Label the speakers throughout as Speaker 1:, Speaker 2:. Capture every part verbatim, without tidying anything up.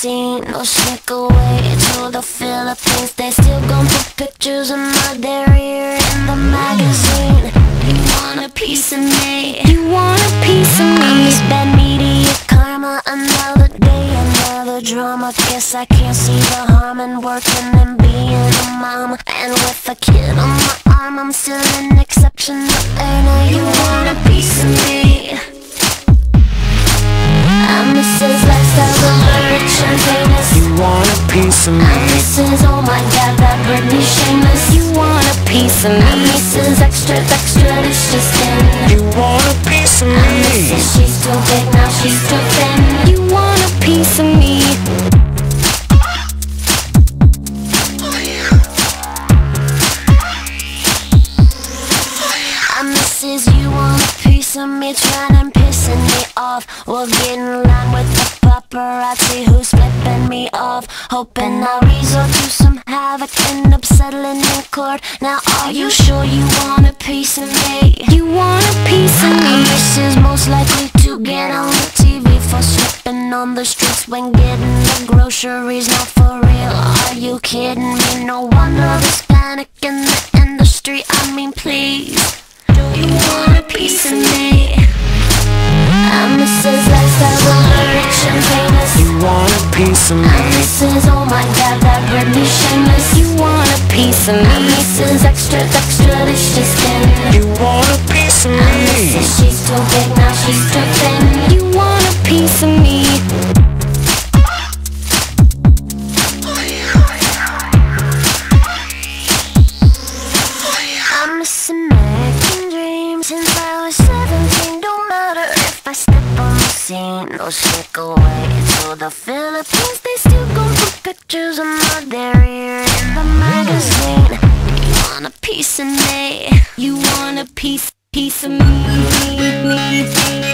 Speaker 1: magazine. Go sneak away to the Philippines. They still gon' put pictures of my derriere in the magazine. You want a piece of me? You want a piece of me? I'm this bad media karma. Another day, another drama. Guess I can't see the harm in working and being a mom. And with a kid on my arm, I'm still an exceptional earner. You want a piece of me? I'm Missus Lifestyle, the rich and famous.
Speaker 2: You want a piece of me?
Speaker 1: I'm Missus Oh my God, that Britney shameless. You want a piece of me? I'm Missus Extra, extra, delicious thin.
Speaker 2: You want a piece of me?
Speaker 1: I'm Missus She's too big, now she's too thin. You want a piece of me? I'm Missus You want a piece of me? Trying and pissing me off. We'll get in line with the paparazzi who's flipping me off. Hoping I'll resort to some havoc, end up settling in court. Now are you sure you want a piece of me? You want a piece of me? Missus Most likely to get on the T V for slipping on the streets when getting the groceries. Not for real, are you kidding me? No wonder there's panic in the industry. I mean please, do you want a piece of me? I'm Missus Lifestyle, the rich and famous.
Speaker 2: You want a piece of me?
Speaker 1: I'm Missus Oh my God, that Britney shameless. You want a piece of me? I'm Missus Extra, extra, delicious thin.
Speaker 2: You want a piece of me?
Speaker 1: I'm Missus She's too big, now she's too thin. You want a piece of me? I'm Miss American Dream since I was seventeen. Don't matter if I step on the scene or sneak away to the Philippines. They still gon' put pictures of my derriere in the magazine. You want a piece of me? You want a piece, piece of me? me,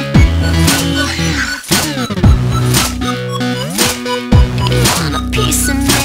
Speaker 1: You want a piece of me?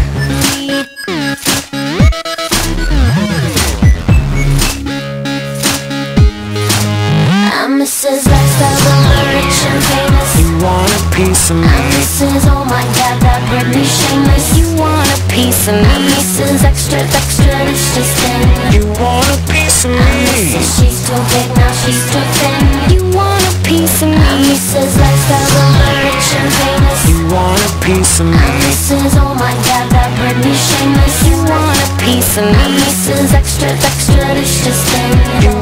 Speaker 1: I'm Missus Lifestyle, the rich and famous.
Speaker 2: You want a piece of me?
Speaker 1: I'm Missus Oh my God, that Britney shameless. You want a piece of me? I'm Missus Extra, extra, delicious thin.
Speaker 2: You want a piece of
Speaker 1: I'm
Speaker 2: me?
Speaker 1: Missus She's too big, now she's too thin. You want a piece of me? I'm Missus Lifestyle, the rich and famous.
Speaker 2: You want a piece of me?
Speaker 1: I'm Missus Oh my God, that Britney shameless. You want a piece of me? I'm Missus Extra, extra, delicious thin.
Speaker 2: You